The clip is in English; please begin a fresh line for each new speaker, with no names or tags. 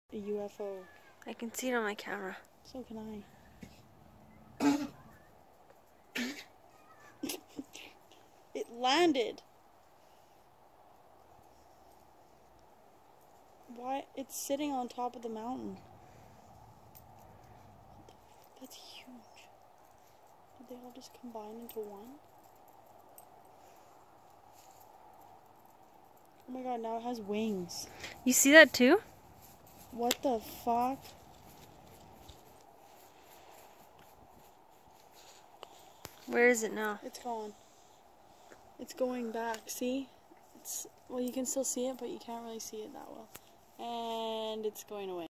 a UFO.
I can see it on my camera.
So can I. It landed. Why? It's sitting on top of the mountain. That's huge. Did they all just combine into one? Oh my god, now it has wings.
You see that too?
What the fuck?
Where is it now?
It's gone. It's going back, see? Well, you can still see it, but you can't really see it that well. And it's going away.